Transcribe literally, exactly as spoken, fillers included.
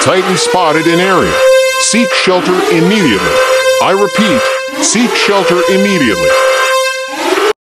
Titan spotted in area. Seek shelter immediately. I repeat, seek shelter immediately.